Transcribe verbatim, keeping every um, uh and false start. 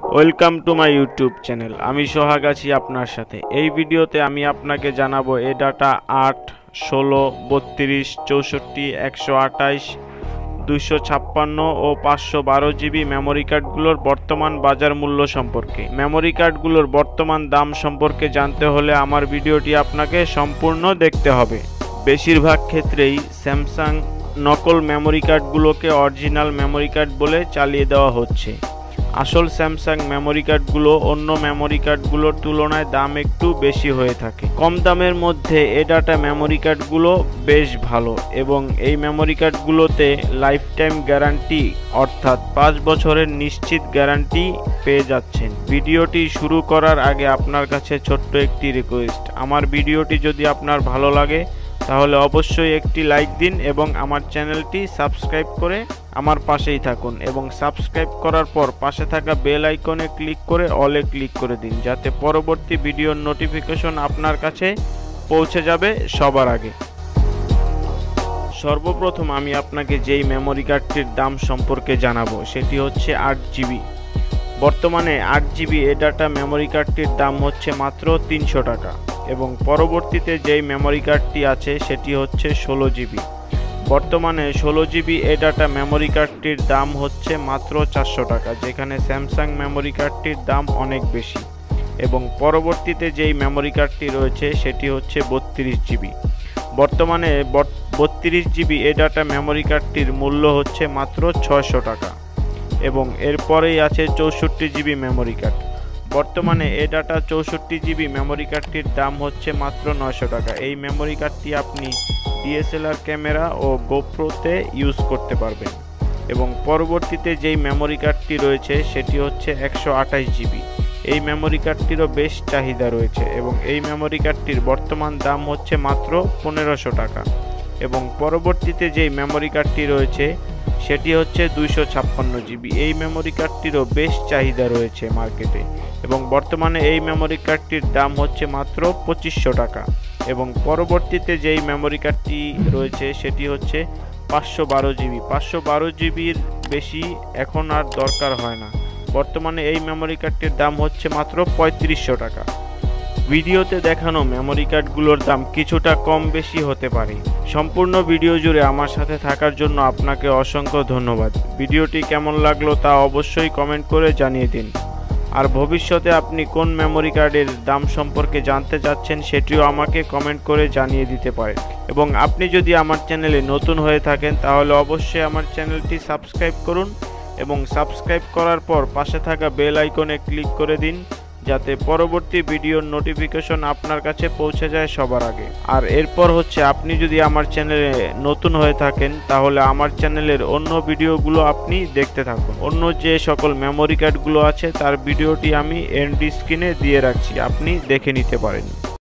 Welcome to my YouTube channel. আমি সোহাগ আছি আপনার সাথে। এই ভিডিওতে আমি আপনাকে জানাবো এ ডাটা আট, ষোলো, বত্রিশ, চৌষট্টি, একশো আঠাইশ, দুইশো ছাপ্পান্ন ও পাঁচশো বারো জিবি মেমোরি কার্ডগুলোর বর্তমান বাজার মূল্য সম্পর্কে। মেমোরি কার্ডগুলোর বর্তমান দাম সম্পর্কে জানতে হলে আমার ভিডিওটি আপনাকে সম্পূর্ণ দেখতে হবে। বেশিরভাগ ক্ষেত্রেই স্যামসাং নকল মেমোরি কার্ডগুলোকে অরিজিনাল মেমোরি কার্ড বলে চালিয়ে দেওয়া হচ্ছে। আসল স্যামসাং মেমোরি কার্ডগুলো অন্য মেমোরি কার্ডগুলোর তুলনায় দাম একটু বেশি হয়ে থাকে। কম দামের মধ্যে এ ডাটা মেমোরি কার্ডগুলো বেশ ভালো এবং এই মেমোরি কার্ডগুলোতে লাইফ টাইম গ্যারান্টি অর্থাৎ পাঁচ বছরের নিশ্চিত গ্যারান্টি পেয়ে যাচ্ছেন। ভিডিওটি শুরু করার আগে আপনার কাছে ছোট্ট একটি রিকোয়েস্ট, আমার ভিডিওটি যদি আপনার ভালো লাগে তাহলে অবশ্যই একটি লাইক দিন এবং আমার চ্যানেলটি সাবস্ক্রাইব করে আমার পাশেই থাকুন এবং সাবস্ক্রাইব করার পর পাশে থাকা বেল আইকনে ক্লিক করে অলে ক্লিক করে দিন, যাতে পরবর্তী ভিডিওর নোটিফিকেশন আপনার কাছে পৌঁছে যাবে সবার আগে। সর্বপ্রথম আমি আপনাকে যেই মেমোরি কার্ডটির দাম সম্পর্কে জানাবো সেটি হচ্ছে আট জিবি। বর্তমানে আট জিবি এ ডাটা মেমোরি কার্ডটির দাম হচ্ছে মাত্র তিনশো টাকা এবং পরবর্তীতে যেই মেমোরি কার্ডটি আছে সেটি হচ্ছে ষোলো জিবি। বর্তমানে ষোলো জিবি এ ডাটা মেমোরি কার্ডটির দাম হচ্ছে মাত্র চারশো টাকা, যেখানে স্যামসাং মেমোরি কার্ডটির দাম অনেক বেশি। এবং পরবর্তীতে যেই মেমোরি কার্ডটি রয়েছে সেটি হচ্ছে বত্রিশ জিবি। বর্তমানে বত্রিশ জিবি এ ডাটা মেমোরি কার্ডটির মূল্য হচ্ছে মাত্র ছয়শো টাকা এবং এরপরেই আছে চৌষট্টি জিবি মেমোরি কার্ড। বর্তমানে এ ডাটা চৌষট্টি জিবি মেমোরি কার্ডটির দাম হচ্ছে মাত্র নয়শো টাকা। এই মেমোরি কার্ডটি আপনি ডিএসএলআর ক্যামেরা ও গোপ্রোতে ইউজ করতে পারবেন। এবং পরবর্তীতে যেই মেমোরি কার্ডটি রয়েছে সেটি হচ্ছে একশো আঠাইশ জিবি। এই মেমোরি কার্ডটিরও বেশ চাহিদা রয়েছে এবং এই মেমোরি কার্ডটির বর্তমান দাম হচ্ছে মাত্র পনেরোশো টাকা। এবং পরবর্তীতে যেই মেমোরি কার্ডটি রয়েছে সেটি হচ্ছে দুইশো ছাপ্পান্ন জিবি। এই মেমোরি কার্ডটিরও বেশ চাহিদা রয়েছে মার্কেটে এবং বর্তমানে এই মেমোরি কার্ডটির দাম হচ্ছে মাত্র পঁচিশশো টাকা। এবং পরবর্তীতে যেই মেমোরি কার্ডটি রয়েছে সেটি হচ্ছে পাঁচশো বারো জিবি। পাঁচশো বারো জিবির বেশি এখন আর দরকার হয় না। বর্তমানে এই মেমোরি কার্ডটির দাম হচ্ছে মাত্র পঁয়ত্রিশশো টাকা। ভিডিওতে দেখানো মেমোরি কার্ডগুলোর দাম কিছুটা কম বেশি হতে পারে। সম্পূর্ণ ভিডিও জুড়ে আমার সাথে থাকার জন্য আপনাকে অসংখ্য ধন্যবাদ। ভিডিওটি কেমন লাগলো তা অবশ্যই কমেন্ট করে জানিয়ে দিন। আর ভবিষ্যতে আপনি কোন মেমোরি কার্ডের দাম সম্পর্কে জানতে চাচ্ছেন সেটিও আমাকে কমেন্ট করে জানিয়ে দিতে পারেন। এবং আপনি যদি আমার চ্যানেলে নতুন হয়ে থাকেন তাহলে অবশ্যই আমার চ্যানেলটি সাবস্ক্রাইব করুন এবং সাবস্ক্রাইব করার পর পাশে থাকা বেল আইকনে ক্লিক করে দিন, যাতে পরবর্তী ভিডিওর নোটিফিকেশন আপনার কাছে পৌঁছে যায় সবার আগে। আর এরপর হচ্ছে আপনি যদি আমার চ্যানেলে নতুন হয়ে থাকেন তাহলে আমার চ্যানেলের অন্য ভিডিওগুলো আপনি দেখতে থাকুন। অন্য যে সকল মেমোরি কার্ডগুলো আছে তার ভিডিওটি আমি এন্ড স্ক্রিনে দিয়ে রাখছি, আপনি দেখে নিতে পারেন।